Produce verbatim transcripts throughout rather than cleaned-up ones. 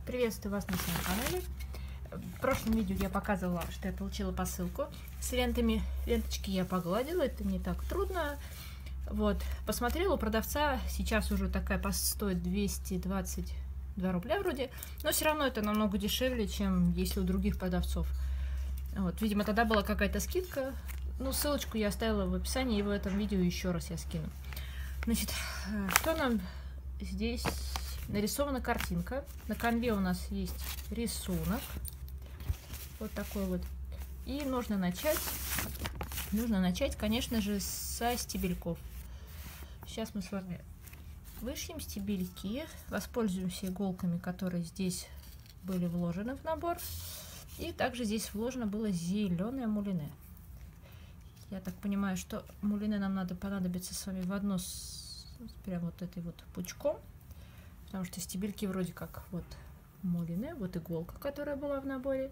Приветствую вас на своем канале. В прошлом видео я показывала, что я получила посылку с лентами. Ленточки я погладила, это не так трудно. Вот, посмотрела у продавца, сейчас уже такая стоит двести двадцать два рубля вроде, но все равно это намного дешевле, чем если у других продавцов. Вот, видимо, тогда была какая-то скидка. Ну, ссылочку я оставила в описании, и в этом видео еще раз я скину. Значит, что нам здесь нарисована картинка. На конве у нас есть рисунок. Вот такой вот. И нужно начать, нужно начать, конечно же, со стебельков. Сейчас мы с вами вышьем стебельки, воспользуемся иголками, которые здесь были вложены в набор. И также здесь вложено было зеленое мулине. Я так понимаю, что мулине нам надо понадобится с вами в одно с прям вот этой вот пучком. Потому что стебельки вроде как вот мулине, вот иголка, которая была в наборе.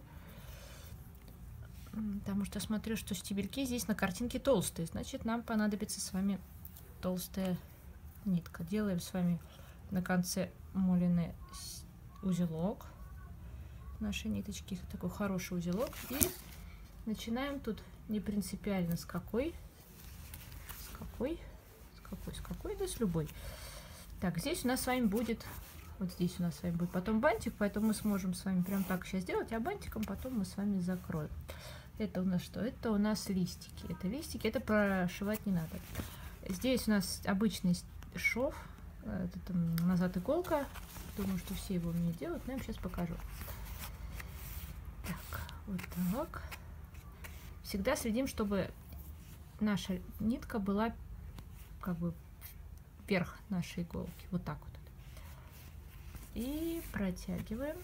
Потому что смотрю, что стебельки здесь на картинке толстые. Значит, нам понадобится с вами толстая нитка. Делаем с вами на конце мулине узелок нашей ниточки. Такой хороший узелок. И начинаем тут не принципиально с какой. С какой. С какой, с какой, да с любой. Так, здесь у нас с вами будет, вот здесь у нас с вами будет потом бантик, поэтому мы сможем с вами прям так сейчас сделать, а бантиком потом мы с вами закроем. Это у нас что? Это у нас листики. Это листики, это прошивать не надо. Здесь у нас обычный шов, это там назад иголка. Думаю, что все его умеют делать, но я вам сейчас покажу. Так, вот так. Всегда следим, чтобы наша нитка была как бы вверх нашей иголки. Вот так вот. И протягиваем.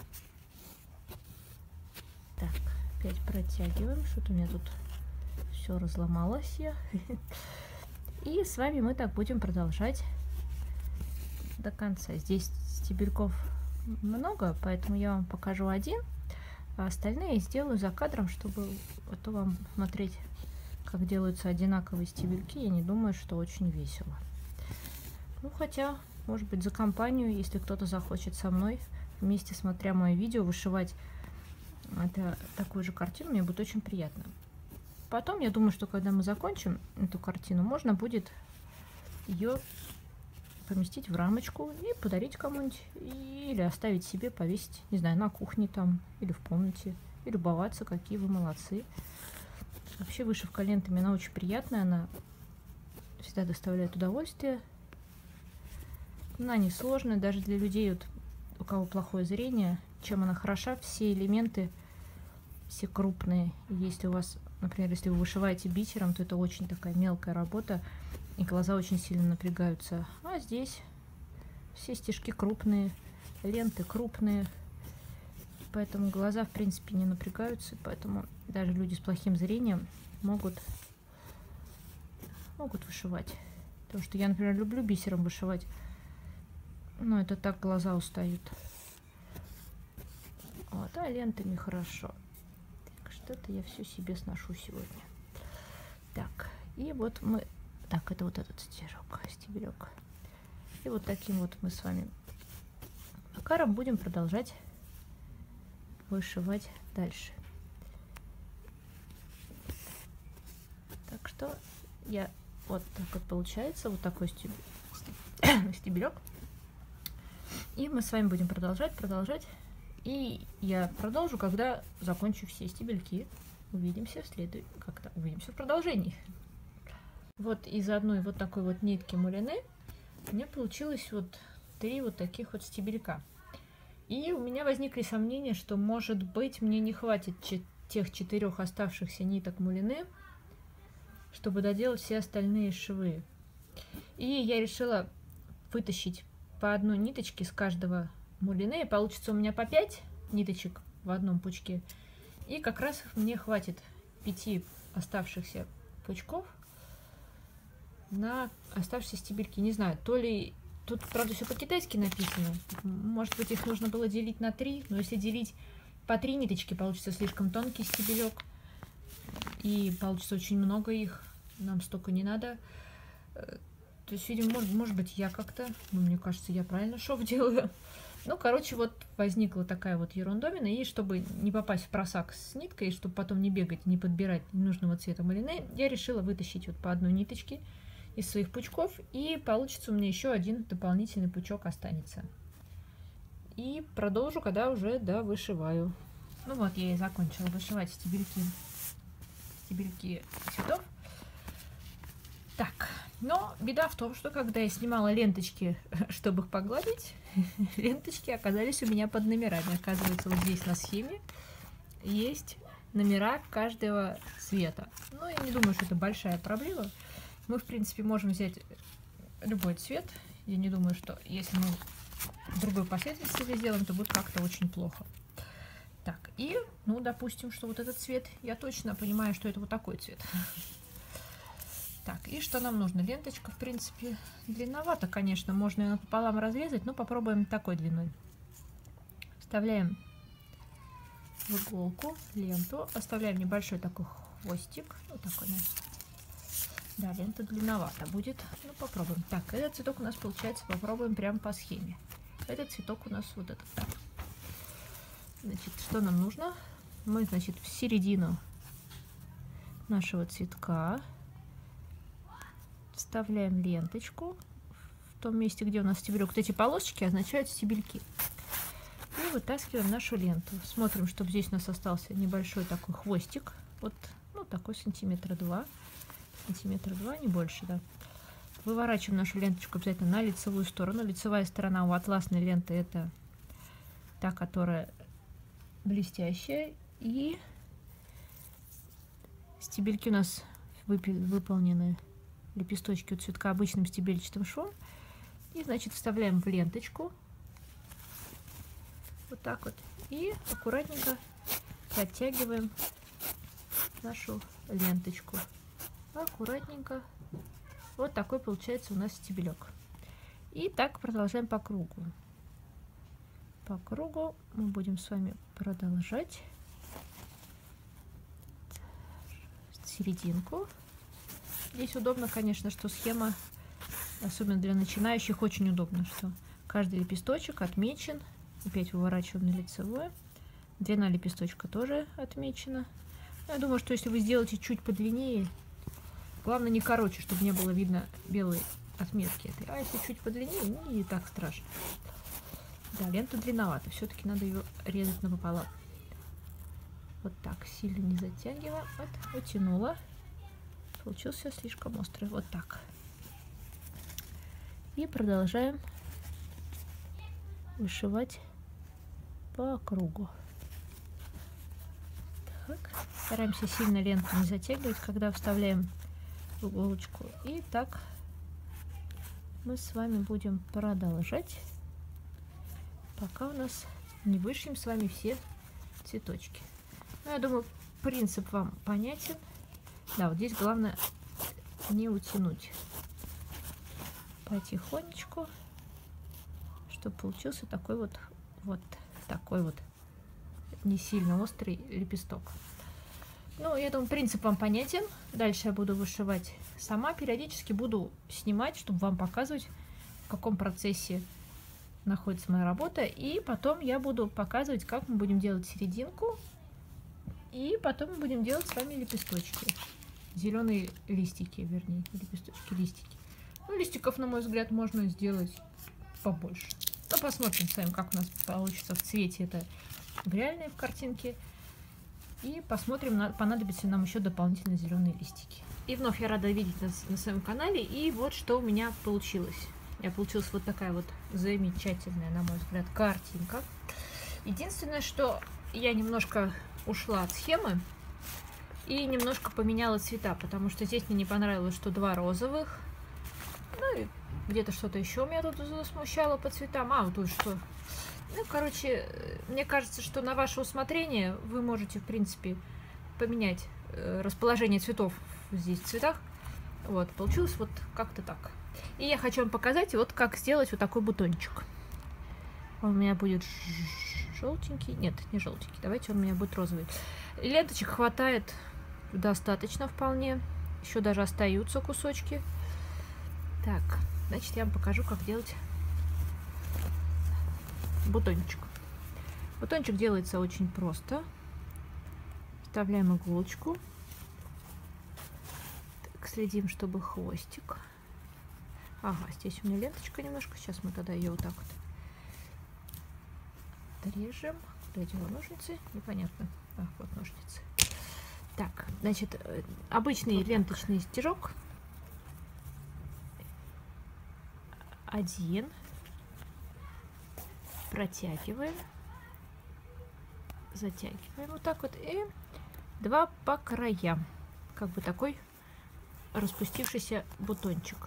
Так, опять протягиваем. Что-то у меня тут все разломалось. Я. И с вами мы так будем продолжать до конца. Здесь стебельков много, поэтому я вам покажу один. А остальные сделаю за кадром, чтобы а то вам смотреть, как делаются одинаковые стебельки. Я не думаю, что очень весело. Ну, хотя, может быть, за компанию, если кто-то захочет со мной, вместе, смотря мое видео, вышивать это, такую же картину, мне будет очень приятно. Потом, я думаю, что когда мы закончим эту картину, можно будет ее поместить в рамочку и подарить кому-нибудь, или оставить себе, повесить, не знаю, на кухне там, или в комнате, и любоваться, какие вы молодцы. Вообще, вышивка лентами, она очень приятная, она всегда доставляет удовольствие. Она несложная, даже для людей, вот, у кого плохое зрение. Чем она хороша, все элементы, все крупные. Если у вас, например, если вы вышиваете бисером, то это очень такая мелкая работа, и глаза очень сильно напрягаются. А здесь все стежки крупные, ленты крупные, поэтому глаза, в принципе, не напрягаются, поэтому даже люди с плохим зрением могут, могут вышивать. Потому что я, например, люблю бисером вышивать, но это так глаза устают. Вот, а лентами хорошо. Так, что-то я все себе сношу сегодня. Так, и вот мы... Так, это вот этот стежок, стебелек. И вот таким вот мы с вами макаром будем продолжать вышивать дальше. Так что я вот так вот получается, вот такой стебелек. И мы с вами будем продолжать, продолжать. И я продолжу, когда закончу все стебельки. Увидимся в следующем, как-то увидимся в продолжении. Вот из одной вот такой вот нитки мулине у меня получилось вот три вот таких вот стебелька. И у меня возникли сомнения, что, может быть, мне не хватит тех четырех оставшихся ниток мулине, чтобы доделать все остальные швы. И я решила вытащить по одной ниточке с каждого мулине, и получится у меня по пять ниточек в одном пучке. И как раз мне хватит пяти оставшихся пучков на оставшиеся стебельки. Не знаю, то ли... Тут, правда, все по-китайски написано. Может быть, их нужно было делить на три. Но если делить по три ниточки, получится слишком тонкий стебелек. И получится очень много их. Нам столько не надо. То есть, видимо, может, может быть, я как-то... Ну, мне кажется, я правильно шов делаю. Ну, короче, вот возникла такая вот ерундовина, и чтобы не попасть в просак с ниткой, чтобы потом не бегать, не подбирать нужного цвета малины, я решила вытащить вот по одной ниточке из своих пучков, и получится у меня еще один дополнительный пучок останется. И продолжу, когда уже довышиваю. Ну вот, я и закончила вышивать стебельки, стебельки цветов. Так, но беда в том, что когда я снимала ленточки, чтобы их погладить, ленточки оказались у меня под номерами. Оказывается, вот здесь на схеме есть номера каждого цвета. Ну, я не думаю, что это большая проблема. Мы, в принципе, можем взять любой цвет. Я не думаю, что если мы в другой последовательности сделаем, то будет как-то очень плохо. Так, и, ну, допустим, что вот этот цвет, я точно понимаю, что это вот такой цвет. Так, и что нам нужно? Ленточка, в принципе, длинновато, конечно, можно ее напополам разрезать, но попробуем такой длиной. Вставляем в иголку ленту, оставляем небольшой такой хвостик. Вот такой, да, лента длинновато будет. Ну, попробуем. Так, этот цветок у нас получается, попробуем прямо по схеме. Этот цветок у нас вот этот. Так. Значит, что нам нужно? Мы, значит, в середину нашего цветка вставляем ленточку в том месте, где у нас стебелек. Вот эти полосочки означают стебельки. И вытаскиваем нашу ленту. Смотрим, чтобы здесь у нас остался небольшой такой хвостик. Вот, ну, такой сантиметра два. Сантиметра два, не больше, да. Выворачиваем нашу ленточку обязательно на лицевую сторону. Лицевая сторона у атласной ленты — это та, которая блестящая. И стебельки у нас выполнены, лепесточки у цветка, обычным стебельчатым швом. И, значит, вставляем в ленточку. Вот так вот. И аккуратненько подтягиваем нашу ленточку. Аккуратненько. Вот такой получается у нас стебелек. И так продолжаем по кругу. По кругу мы будем с вами продолжать серединку. Здесь удобно, конечно, что схема, особенно для начинающих, очень удобно, что каждый лепесточек отмечен. Опять выворачиваем на лицевое. Длина лепесточка тоже отмечена. Я думаю, что если вы сделаете чуть подлиннее, главное не короче, чтобы не было видно белой отметки этой. А если чуть подлиннее, ну, не так страшно. Да, лента длинновата. Все-таки надо ее резать напополам. Вот так, сильно не затягивая. Вот, утянула. Получился слишком острый. Вот так. И продолжаем вышивать по кругу. Так. Стараемся сильно ленту не затягивать, когда вставляем в иголочку. И так мы с вами будем продолжать, пока у нас не вышьем с вами все цветочки. Ну, я думаю, принцип вам понятен. Да, вот здесь главное не утянуть. Потихонечку, чтобы получился такой вот, вот такой вот не сильно острый лепесток. Ну, я думаю, принцип вам понятен. Дальше я буду вышивать сама. Периодически буду снимать, чтобы вам показывать, в каком процессе находится моя работа. И потом я буду показывать, как мы будем делать серединку. И потом мы будем делать с вами лепесточки. Зеленые листики, вернее, лепесточки, листики. Ну, листиков, на мой взгляд, можно сделать побольше. Ну, посмотрим с вами, как у нас получится в цвете это в реальной в картинке. И посмотрим, понадобятся нам еще дополнительно зеленые листики. И вновь я рада видеть нас на своем канале. И вот что у меня получилось. У меня получилась вот такая вот замечательная, на мой взгляд, картинка. Единственное, что я немножко ушла от схемы и немножко поменяла цвета, потому что здесь мне не понравилось, что два розовых. Ну и где-то что-то еще меня тут смущало по цветам. А, вот тут что... Ну, короче, мне кажется, что на ваше усмотрение вы можете, в принципе, поменять расположение цветов здесь в цветах. Вот, получилось вот как-то так. И я хочу вам показать, вот как сделать вот такой бутончик. Он у меня будет желтенький. Нет, не желтенький. Давайте он у меня будет розовый. Ленточек хватает достаточно вполне. Еще даже остаются кусочки. Так, значит, я вам покажу, как делать бутончик. Бутончик делается очень просто. Вставляем иголочку. Так, следим, чтобы хвостик. Ага, здесь у меня ленточка немножко. Сейчас мы тогда ее вот так вот отрежем. Куда я делаю ножницы? Непонятно. Ах, вот ножницы. Так, значит, обычный ленточный стежок. Один. Протягиваем. Затягиваем вот так вот. И два по краям. Как бы такой распустившийся бутончик.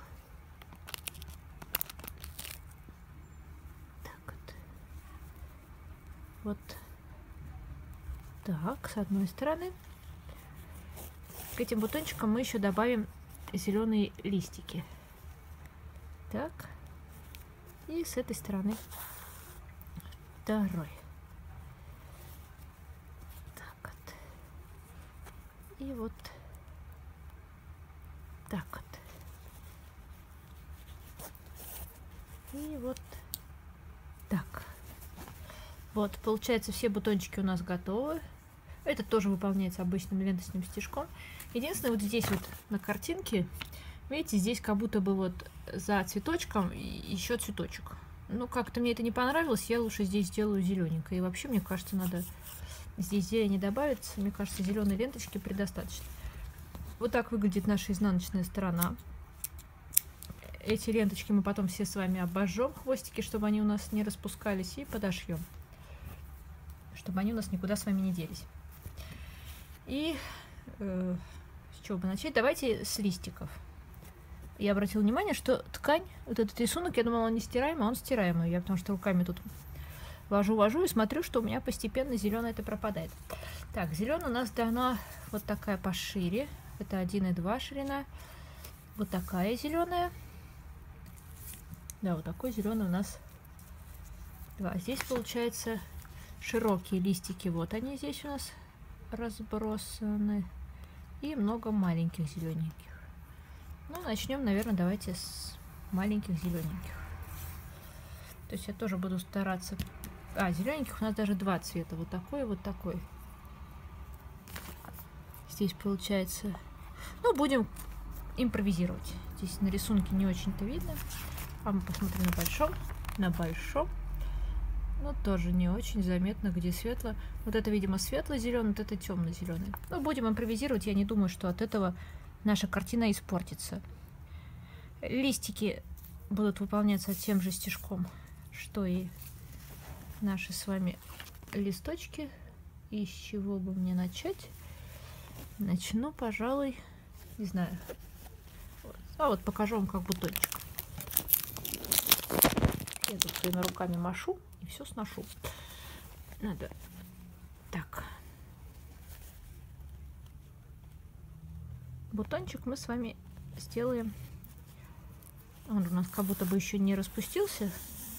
Так вот. Вот так, с одной стороны. К этим бутончикам мы еще добавим зеленые листики. Так. И с этой стороны второй. Так вот. И вот так вот. И вот так. Вот, получается, все бутончики у нас готовы. Это тоже выполняется обычным ленточным стежком. Единственное, вот здесь вот на картинке, видите, здесь как будто бы вот за цветочком еще цветочек. Ну, как-то мне это не понравилось, я лучше здесь сделаю зелененькое. И вообще, мне кажется, надо здесь зелени добавить. Мне кажется, зеленой ленточки предостаточно. Вот так выглядит наша изнаночная сторона. Эти ленточки мы потом все с вами обожжем, хвостики, чтобы они у нас не распускались, и подошьем, чтобы они у нас никуда с вами не делись. И э, с чего бы начать? Давайте с листиков. Я обратила внимание, что ткань, вот этот рисунок, я думала, он не стираемый, а он стираемый. Я потому что руками тут вожу-вожу и смотрю, что у меня постепенно зеленое это пропадает. Так, зеленая у нас дана вот такая пошире. Это один и два ширина. Вот такая зеленая. Да, вот такой зеленый у нас два. Здесь получается широкие листики. Вот они здесь у нас разбросаны. И много маленьких зелененьких. Ну, начнем, наверное, давайте с маленьких зелененьких. То есть я тоже буду стараться... А, зелененьких у нас даже два цвета. Вот такой и вот такой. Здесь получается... Ну, будем импровизировать. Здесь на рисунке не очень-то видно. А мы посмотрим на большом. На большом. Ну, тоже не очень заметно, где светло. Вот это, видимо, светло-зеленый, вот это темно-зеленый. Ну, будем импровизировать. Я не думаю, что от этого наша картина испортится. Листики будут выполняться тем же стежком, что и наши с вами листочки. И с чего бы мне начать? Начну, пожалуй, не знаю. А вот покажу вам как бутончик. Я тут своими руками машу и все сношу. Надо так. Бутончик мы с вами сделаем. Он у нас как будто бы еще не распустился.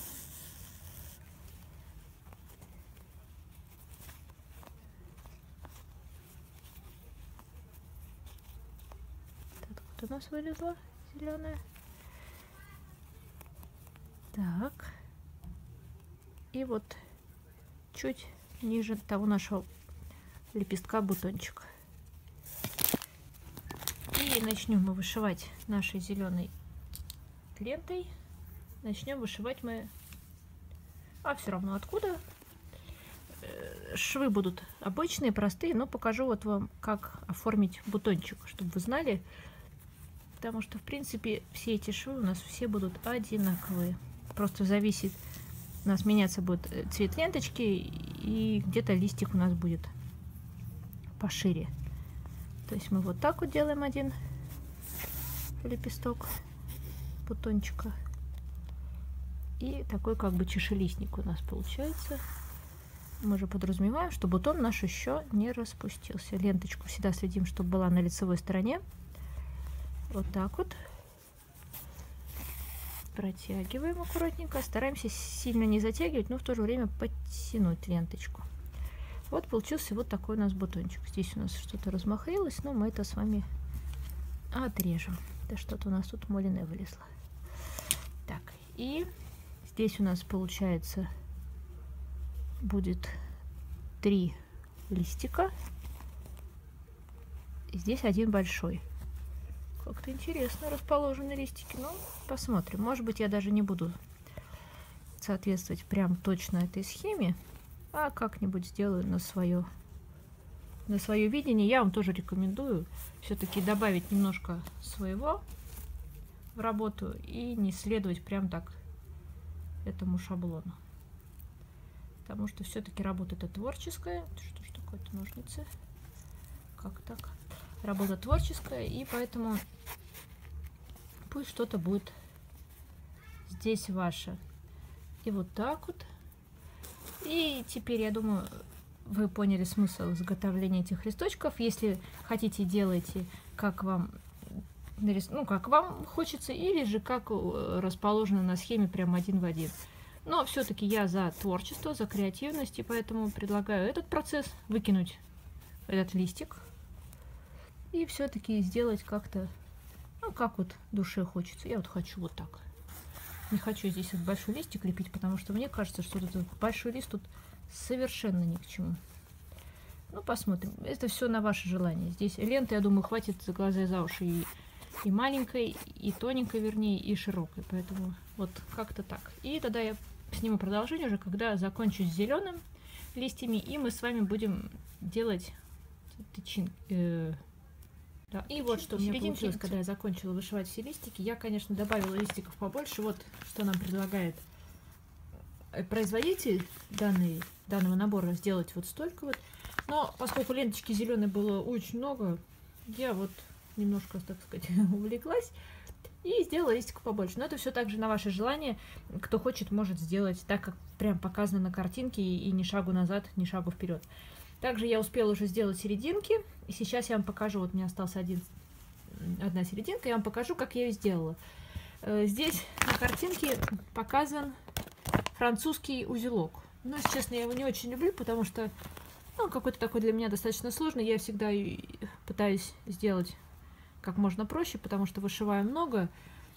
Так, вот у нас вылезла зеленая. Так. И вот чуть ниже того нашего лепестка бутончик. И начнем мы вышивать нашей зеленой лентой. Начнем вышивать мы, а все равно откуда. Швы будут обычные, простые, но покажу вот вам, как оформить бутончик, чтобы вы знали. Потому что, в принципе, все эти швы у нас все будут одинаковые. Просто зависит, у нас меняться будет цвет ленточки, и где-то листик у нас будет пошире. То есть мы вот так вот делаем один лепесток бутончика. И такой как бы чашелистник у нас получается. Мы же подразумеваем, что бутон наш еще не распустился. Ленточку всегда следим, чтобы была на лицевой стороне. Вот так вот. Протягиваем аккуратненько. Стараемся сильно не затягивать, но в то же время подтянуть ленточку. Вот получился вот такой у нас бутончик. Здесь у нас что-то размахрилось, но мы это с вами отрежем. Да что-то у нас тут молине вылезло. Так, и здесь у нас получается будет три листика. И здесь один большой. Как-то интересно расположены листики. Ну, посмотрим. Может быть, я даже не буду соответствовать прям точно этой схеме, а как-нибудь сделаю на свое, на свое видение. Я вам тоже рекомендую все-таки добавить немножко своего в работу и не следовать прям так этому шаблону. Потому что все-таки работа это творческая. Что ж такое-то, ножницы? Как так? Работа творческая, и поэтому пусть что-то будет здесь ваше. И вот так вот. И теперь, я думаю, вы поняли смысл изготовления этих листочков. Если хотите, делайте, как вам, ну, как вам хочется, или же как расположено на схеме, прям один в один. Но все-таки я за творчество, за креативность, и поэтому предлагаю этот процесс выкинуть, этот листик, и все-таки сделать как-то, ну, как вот душе хочется. Я вот хочу вот так. Не хочу здесь вот большой листик лепить, потому что мне кажется, что этот большой лист тут совершенно ни к чему. Ну, посмотрим. Это все на ваше желание. Здесь ленты, я думаю, хватит за глаза и за уши и, и маленькой, и тоненькой, вернее, и широкой. Поэтому вот как-то так. И тогда я сниму продолжение уже, когда закончу с зеленым листьями, и мы с вами будем делать тычинки. Э Да. И вот что у меня получилось, когда я закончила вышивать все листики. Я, конечно, добавила листиков побольше. Вот что нам предлагает производитель данный, данного набора, сделать вот столько вот. Но поскольку ленточки зеленой было очень много, я вот немножко, так сказать, увлеклась и сделала листиков побольше. Но это все также на ваше желание. Кто хочет, может сделать так, как прям показано на картинке, и, и ни шагу назад, ни шагу вперед. Также я успела уже сделать серединки, и сейчас я вам покажу, вот у меня остался один, одна серединка, я вам покажу, как я ее сделала. Здесь на картинке показан французский узелок. Но, если честно, я его не очень люблю, потому что ну, какой-то такой для меня достаточно сложный. Я всегда пытаюсь сделать как можно проще, потому что вышиваю много,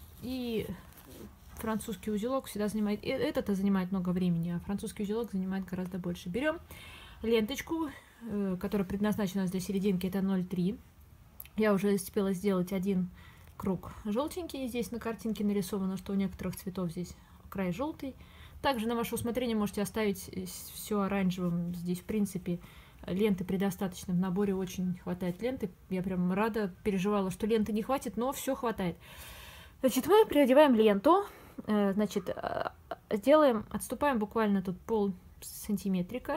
и французский узелок всегда занимает, этот занимает много времени, а французский узелок занимает гораздо больше. Берем ленточку, которая предназначена для серединки, это ноль три. Я уже успела сделать один круг желтенький. Здесь на картинке нарисовано, что у некоторых цветов здесь край желтый. Также на ваше усмотрение можете оставить все оранжевым. Здесь, в принципе, ленты предостаточно. В наборе очень хватает ленты. Я прям рада, переживала, что ленты не хватит, но все хватает. Значит, мы переодеваем ленту. Значит, сделаем, отступаем буквально тут пол сантиметрика.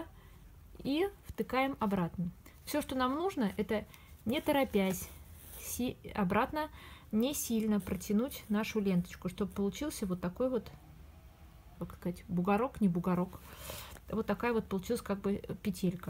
И втыкаем обратно. Все, что нам нужно, это не торопясь, си обратно не сильно протянуть нашу ленточку, чтобы получился вот такой вот, как сказать, бугорок, не бугорок. Вот такая вот получилась как бы петелька.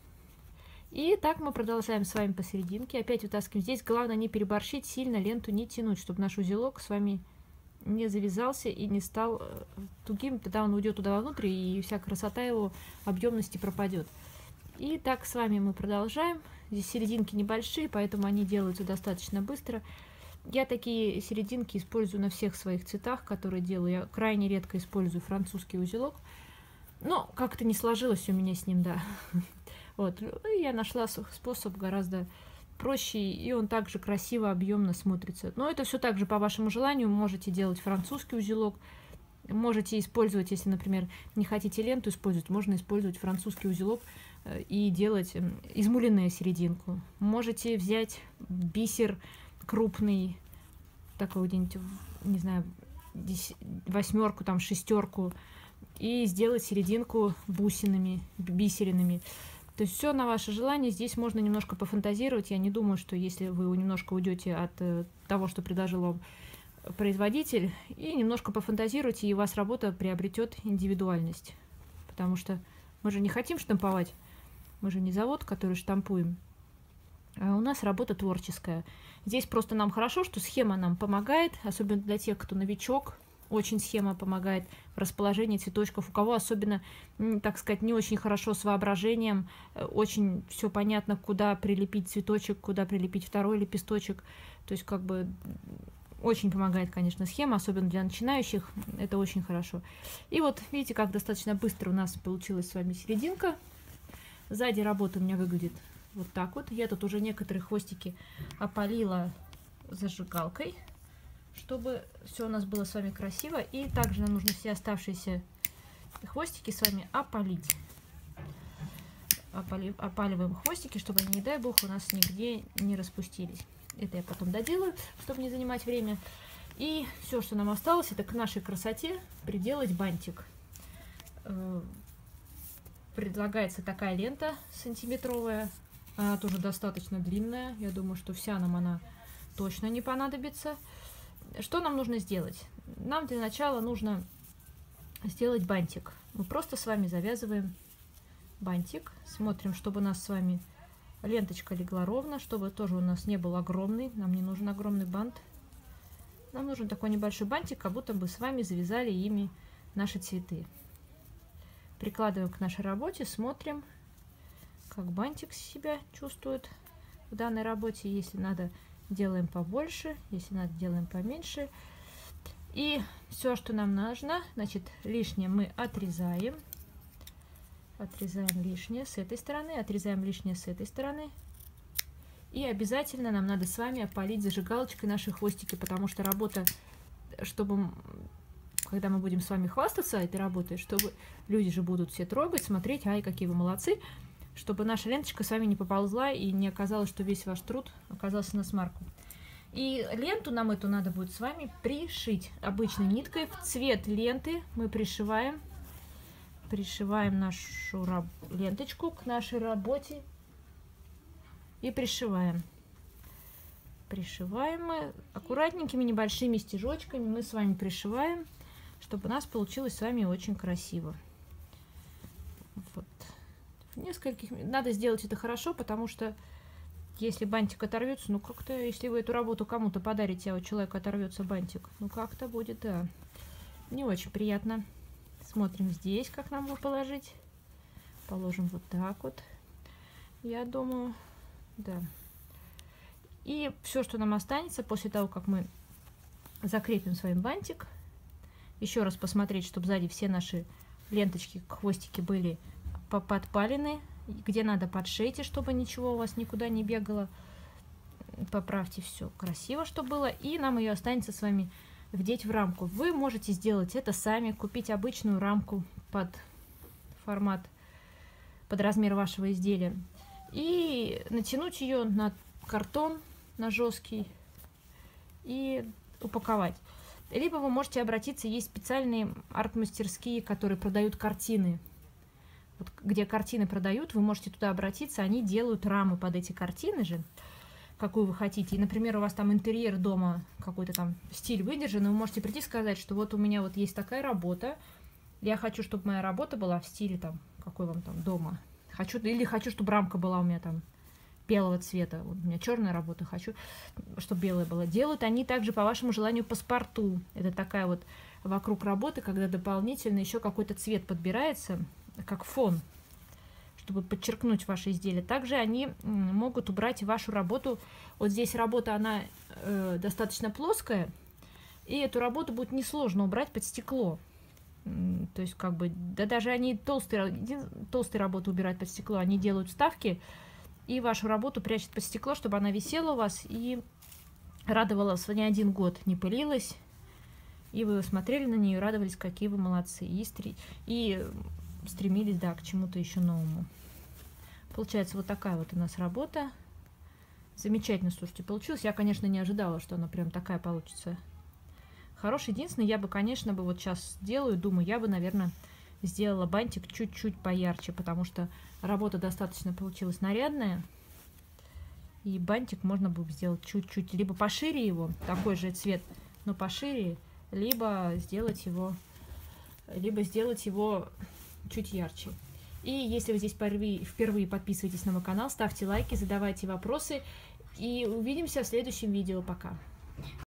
И так мы продолжаем с вами посерединке. Опять вытаскиваем. Здесь главное не переборщить, сильно ленту не тянуть, чтобы наш узелок с вами не завязался и не стал тугим. Тогда он уйдет туда вовнутрь, и вся красота его объемности пропадет. И так с вами мы продолжаем. Здесь серединки небольшие, поэтому они делаются достаточно быстро. Я такие серединки использую на всех своих цветах, которые делаю. Я крайне редко использую французский узелок. Но как-то не сложилось у меня с ним, да. Вот. И я нашла способ гораздо проще, и он также красиво, объемно смотрится. Но это все также по вашему желанию. Можете делать французский узелок. Можете использовать, если, например, не хотите ленту использовать, можно использовать французский узелок и делать измуленную серединку. Можете взять бисер крупный, такой где-нибудь, не знаю, восьмерку, там шестерку, и сделать серединку бусинами, бисеринами. То есть все на ваше желание. Здесь можно немножко пофантазировать. Я не думаю, что если вы немножко уйдете от того, что предложил вам производитель, и немножко пофантазируйте, и у вас работа приобретет индивидуальность. Потому что мы же не хотим штамповать. Мы же не завод, который штампуем. А у нас работа творческая. Здесь просто нам хорошо, что схема нам помогает, особенно для тех, кто новичок. Очень схема помогает в расположении цветочков. У кого особенно, так сказать, не очень хорошо с воображением, очень все понятно, куда прилепить цветочек, куда прилепить второй лепесточек. То есть как бы Очень помогает, конечно, схема, особенно для начинающих. Это очень хорошо. И вот видите, как достаточно быстро у нас получилась с вами серединка. Сзади работа у меня выглядит вот так вот. Я тут уже некоторые хвостики опалила зажигалкой, чтобы все у нас было с вами красиво. И также нам нужно все оставшиеся хвостики с вами опалить. Опали, опаливаем хвостики, чтобы они, не дай бог, у нас нигде не распустились. Это я потом доделаю, чтобы не занимать время. И все, что нам осталось, это к нашей красоте приделать бантик. Предлагается такая лента сантиметровая. Она тоже достаточно длинная. Я думаю, что вся нам она точно не понадобится. Что нам нужно сделать? Нам для начала нужно сделать бантик. Мы просто с вами завязываем бантик. Смотрим, чтобы у нас с вами ленточка легла ровно, чтобы тоже у нас не был огромный. Нам не нужен огромный бант. Нам нужен такой небольшой бантик, как будто бы с вами завязали ими наши цветы. Прикладываем к нашей работе, смотрим, как бантик себя чувствует в данной работе. Если надо, делаем побольше, если надо, делаем поменьше. И все, что нам нужно, значит, лишнее мы отрезаем. Отрезаем лишнее с этой стороны, отрезаем лишнее с этой стороны. И обязательно нам надо с вами опалить зажигалочкой наши хвостики, потому что работа, чтобы, когда мы будем с вами хвастаться этой работой, чтобы люди же будут все трогать, смотреть, ай, какие вы молодцы, чтобы наша ленточка с вами не поползла и не оказалось, что весь ваш труд оказался на смарку. И ленту нам эту надо будет с вами пришить обычной ниткой в цвет ленты. Мы пришиваем. Пришиваем нашу ленточку к нашей работе и пришиваем. Пришиваем мы аккуратненькими небольшими стежочками. Мы с вами пришиваем, чтобы у нас получилось с вами очень красиво. Вот. В нескольких... Надо сделать это хорошо, потому что если бантик оторвется, ну как-то, если вы эту работу кому-то подарите, а у человека оторвется бантик, ну как-то будет, да, не очень приятно. Смотрим здесь, как нам его положить. Положим вот так вот. Я думаю, да. И все, что нам останется после того, как мы закрепим с вами бантик. Еще раз посмотреть, чтобы сзади все наши ленточки, хвостики были подпалены. Где надо, подшейте, чтобы ничего у вас никуда не бегало. Поправьте все красиво, чтобы было. И нам ее останется с вами вдеть в рамку. Вы можете сделать это сами, купить обычную рамку под формат, под размер вашего изделия и натянуть ее на картон, на жесткий, и упаковать. Либо вы можете обратиться, есть специальные арт-мастерские, которые продают картины. Вот, где картины продают, вы можете туда обратиться, они делают рамы под эти картины же, какую вы хотите. И, например, у вас там интерьер дома, какой-то там стиль выдержан, и вы можете прийти и сказать, что вот у меня вот есть такая работа, я хочу, чтобы моя работа была в стиле там, какой вам там дома. Хочу, или хочу, чтобы рамка была у меня там белого цвета. Вот у меня черная работа, хочу, чтобы белая была. Делают они также по вашему желанию паспорту. Это такая вот вокруг работы, когда дополнительно еще какой-то цвет подбирается, как фон, чтобы подчеркнуть ваше изделие. Также они могут убрать вашу работу. Вот здесь работа, она э, достаточно плоская, и эту работу будет несложно убрать под стекло. То есть, как бы, да даже они толстые, толстые работы убирают под стекло, они делают вставки, и вашу работу прячут под стекло, чтобы она висела у вас и радовала вас не один год, не пылилась, и вы смотрели на нее и радовались, какие вы молодцы, и, стри... и стремились, да, к чему-то еще новому. Получается вот такая вот у нас работа. Замечательно, слушайте, получилось. Я, конечно, не ожидала, что она прям такая получится хорошая. Единственное, я бы, конечно, бы вот сейчас делаю, думаю, я бы, наверное, сделала бантик чуть-чуть поярче, потому что работа достаточно получилась нарядная. И бантик можно было бы сделать чуть-чуть, либо пошире его, такой же цвет, но пошире, либо сделать его, либо сделать его чуть ярче. И если вы здесь впервые, впервые подписывайтесь на мой канал, ставьте лайки, задавайте вопросы. И увидимся в следующем видео. Пока!